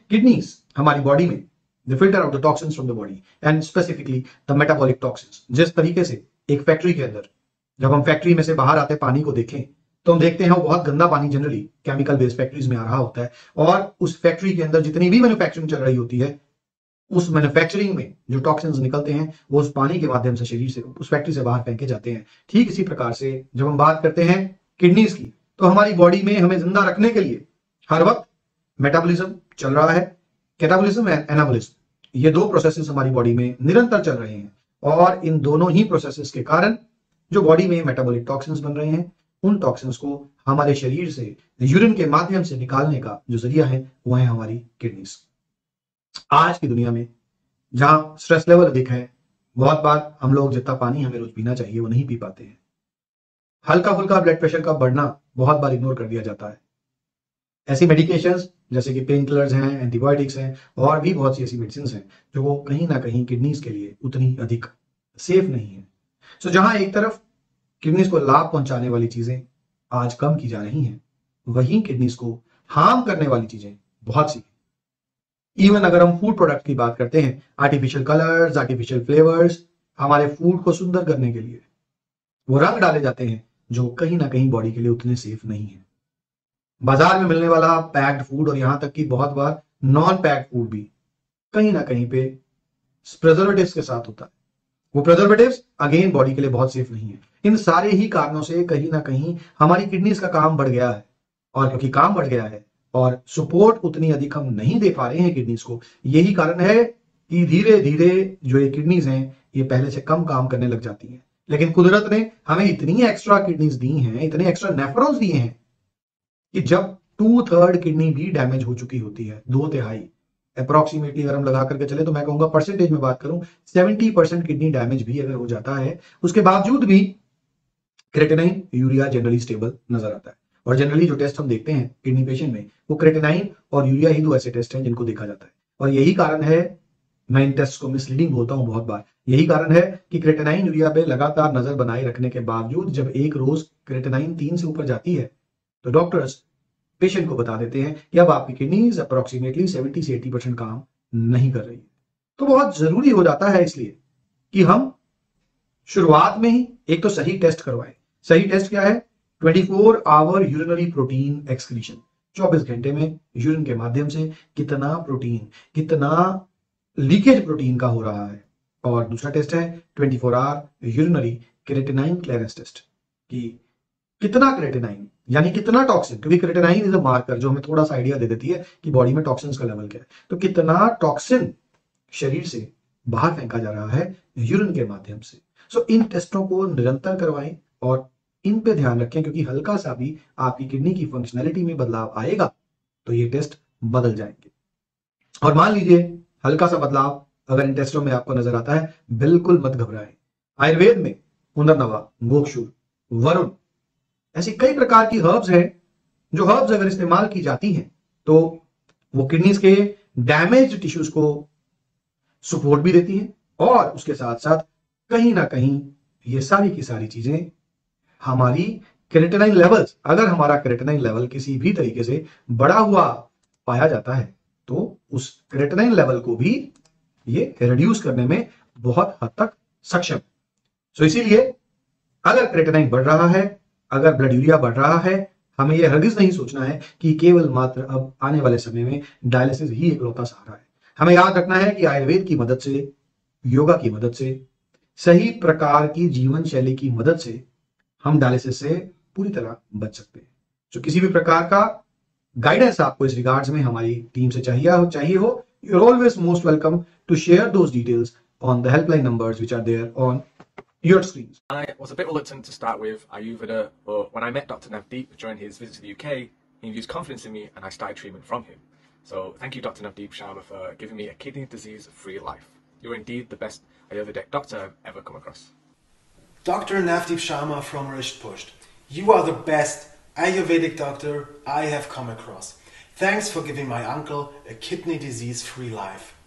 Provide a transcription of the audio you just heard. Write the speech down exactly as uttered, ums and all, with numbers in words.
Kidneys हमारी body में the filter out the toxins from the body and specifically the metabolic toxins. जिस तरीके से एक फैक्ट्री के अंदर जब हम फैक्ट्री में से बाहर आते पानी को देखें तो हम देखते हैं वो बहुत गंदा पानी जनरली केमिकल बेस्ड फैक्ट्रीज में आ रहा होता है, और उस फैक्ट्री के अंदर जितनी भी मैन्युफैक्चरिंग चल रही होती है उस मैन्युफैक्चरिंग में जो टॉक्सिन्स निकलते हैं वो उस पानी के माध्यम से शरीर से उस फैक्ट्री से बाहर फेंके जाते हैं। ठीक इसी प्रकार से जब हम बात करते हैं किडनीज की तो हमारी बॉडी में हमें जिंदा रखने के लिए हर वक्त मेटाबॉलिज्म चल रहा है, कैटाबॉलिज्म एंड एनाबॉलिज्म, ये दो प्रोसेसेस हमारी बॉडी में निरंतर चल रहे हैं, और इन दोनों ही प्रोसेसेस के कारण जो बॉडी में मेटाबॉलिक टॉक्सिन्स बन रहे हैं उन टॉक्सिन्स को हमारे शरीर से यूरिन के माध्यम से निकालने का जो जरिया है वो है हमारी किडनीज। आज की दुनिया में जहां स्ट्रेस लेवल अधिक है, बहुत बार हम लोग जितना पानी हमें रोज पीना चाहिए वो नहीं पी पाते हैं। हल्का फुल्का ब्लड प्रेशर का बढ़ना बहुत बार इग्नोर कर दिया जाता है। ऐसी मेडिकेशंस जैसे कि पेन किलर्स हैं, एंटीबायोटिक्स हैं, और भी बहुत सी ऐसी मेडिसिन हैं जो वो कहीं ना कहीं किडनीज के लिए उतनी अधिक सेफ नहीं है। सो जहां एक तरफ किडनीज को लाभ पहुंचाने वाली चीजें आज कम की जा रही हैं, वहीं किडनीज को हार्म करने वाली चीजें बहुत सी। इवन अगर हम फूड प्रोडक्ट की बात करते हैं, आर्टिफिशियल कलर्स, आर्टिफिशियल फ्लेवर्स, हमारे फूड को सुंदर करने के लिए वो रंग डाले जाते हैं जो कहीं ना कहीं बॉडी के लिए उतने सेफ नहीं है। बाजार में मिलने वाला पैक्ड फूड और यहां तक कि बहुत बार नॉन पैक्ड फूड भी कहीं ना कहीं पे प्रिजर्वेटिव्स के साथ होता है। वो प्रिजर्वेटिव्स अगेन बॉडी के लिए बहुत सेफ नहीं है। इन सारे ही कारणों से कहीं ना कहीं हमारी किडनीज का काम बढ़ गया है, और क्योंकि काम बढ़ गया है और सपोर्ट उतनी अधिक हम नहीं दे पा रहे हैं किडनीज को, यही कारण है कि धीरे धीरे जो ये किडनीज हैं ये पहले से कम काम करने लग जाती हैं। लेकिन कुदरत ने हमें इतनी एक्स्ट्रा किडनीज दी हैं, इतने एक्स्ट्रा नेफ्रॉन्स दिए हैं कि जब टू थर्ड किडनी भी डैमेज हो चुकी होती है, दो तिहाई अप्रोक्सीमेटली अगर हम लगा करके चले तो मैं कहूंगा परसेंटेज में बात करूं सेवेंटी परसेंट किडनी डैमेज भी अगर हो जाता है, उसके बावजूद भी क्रेटिनाइन यूरिया जनरली स्टेबल नजर आता है। और जनरली जो टेस्ट हम देखते हैं किडनी पेशेंट में वो क्रेटिनाइन और यूरिया ही दो ऐसे टेस्ट हैं जिनको देखा जाता है। और यही कारण है, मैं इन टेस्ट को मिसलीडिंग बोलता हूं बहुत बार, यही कारण है कि क्रेटिनाइन यूरिया पे लगातार नजर बनाए रखने के बावजूद जब एक रोज क्रेटिनाइन तीन से ऊपर जाती है तो डॉक्टर्स पेशेंट को बता देते हैं कि अब आपकी किडनीज अप्रोक्सीमेटली सेवेंटी से एटी परसेंट काम नहीं कर रही है। तो बहुत जरूरी हो जाता है इसलिए कि हम शुरुआत में ही एक तो सही टेस्ट करवाएं। सही टेस्ट क्या है? Twenty four hour urinary protein excretion, चौबीस घंटे में यूरिन के माध्यम से कितना प्रोटीन, कितना लीकेज प्रोटीन का हो रहा है। और दूसरा टेस्ट है twenty four hour urinary creatinine clearance test, कि कितना क्रेटिनाइन यानी कितना टॉक्सिन, क्योंकि क्रेटिनाइन इज अ मार्कर जो हमें थोड़ा सा आइडिया दे देती है कि बॉडी में टॉक्सिन्स का लेवल क्या है। तो कितना टॉक्सिन शरीर से बाहर फेंका जा रहा है यूरिन के माध्यम से। सो इन टेस्टों को निरंतर करवाएं और इन पे ध्यान रखें, क्योंकि हल्का सा भी आपकी किडनी की फंक्शनैलिटी में बदलाव आएगा तो ये टेस्ट बदल जाएंगे। और मान लीजिए हल्का सा बदलाव अगर इन टेस्टों में आपको नजर आता है, बिल्कुल मत घबराएं। आयुर्वेद में उंदरनवा, गोक्षूर, वरुण ऐसी कई प्रकार की हर्ब्स हैं जो हर्ब्स अगर इस्तेमाल की जाती हैं तो वो किडनीज के डैमेज टिश्यूज को सपोर्ट भी देती हैं, और उसके साथ साथ कहीं ना कहीं ये सारी की सारी चीजें हमारी क्रेटिनाइन लेवल्स, अगर हमारा क्रेटिनाइन लेवल किसी भी तरीके से बढ़ा हुआ पाया जाता है तो उस क्रेटिनाइन लेवल को भी ये रिड्यूस करने में बहुत हद तक सक्षम। सो इसीलिए अगर क्रेटिनाइन बढ़ रहा है, अगर ब्लड यूरिया बढ़ रहा है, हमें यह हरगिज नहीं सोचना है कि केवल मात्र अब आने वाले समय में डायलिसिस ही इकलौता सहारा है। हमें याद रखना है कि आयुर्वेद की मदद से, योगा की मदद से, सही प्रकार की जीवन शैली की मदद से हम डायलिसिस से पूरी तरह बच सकते हैं। जो किसी भी प्रकार का गाइडेंस आपको इस रिगार्ड्स में हमारी टीम से चाहिए हो चाहिए हो you are always most welcome to share those details on the helpline numbers which are there on your screens. I was a bit reluctant to start with Ayurveda, but when I met Doctor Navdeep during his visit to the U K, he infused confidence in me and I started treatment from him. So thank you, Doctor Navdeep Sharma, for giving me a kidney disease-free life. You're indeed the best Ayurvedic doctor I've ever come across. Doctor Navdeep Sharma from Rishtpusht, you are the best Ayurvedic doctor I have come across. Thanks for giving my uncle a kidney disease-free life.